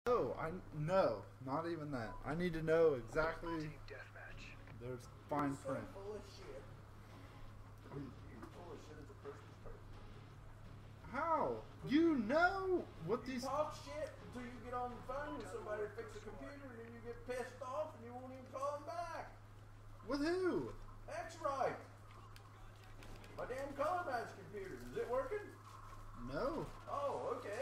No, not even that. I need to know exactly. There's fine print. So full of shit. You're full of shit as a person. How? You know what these. Talk shit until you get on the phone with somebody to fix a computer, and then you get pissed off and you won't even call them back. With who? That's right. My damn Colonized computer. Is it working? No. Oh, okay.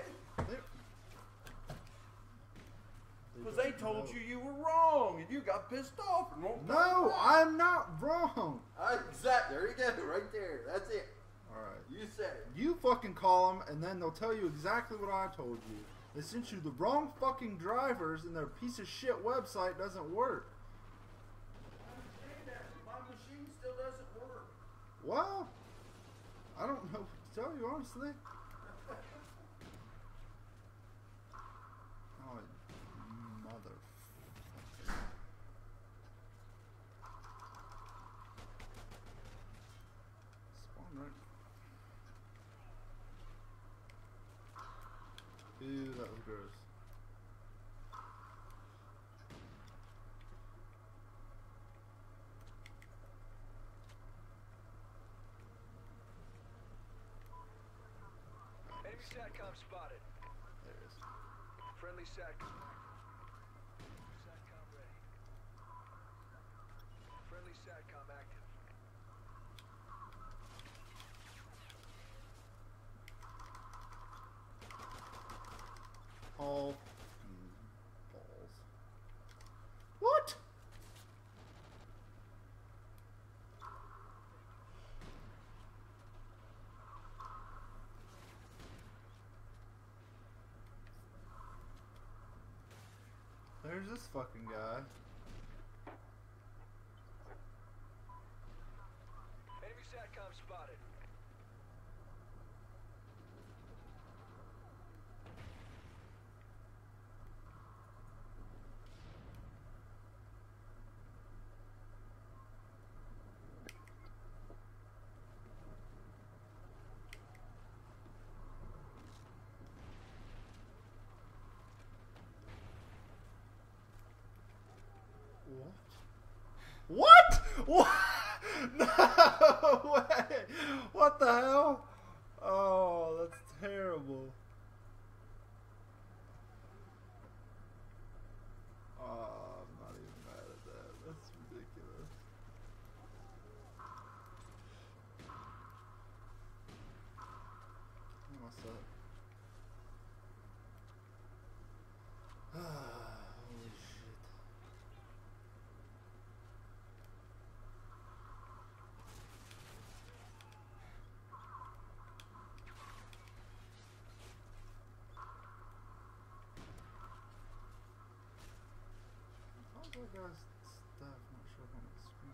Because they told know. you were wrong and you got pissed off and won't. No, I'm not wrong. Exactly. There you go. Right there. That's it. All right. You said it. You fucking call them, and then they'll tell you exactly what I told you. They sent you the wrong fucking drivers, and their piece of shit website doesn't work. I understand that, but my machine still doesn't work. Well, I don't know what to tell you, honestly. Oh, mother. Spawn right. Ew, that was gross. Enemy SATCOM spotted. There it is. Friendly SATCOM. SATCOM ready. Friendly SATCOM active. All balls. What? There's this fucking guy. Enemy SATCOM spotted. What? What? No way! What the hell? Oh, that's terrible. Oh, I'm not even mad at that. That's ridiculous. What's up? Holy shit. How's that guy's stuff not showing on the screen?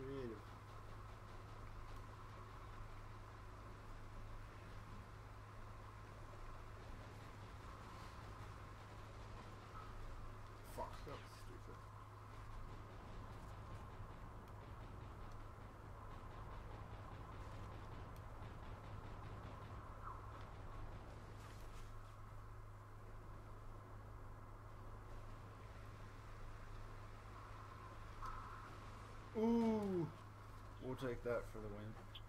creative. Fuck, that was stupid. Ooh, we'll take that for the win.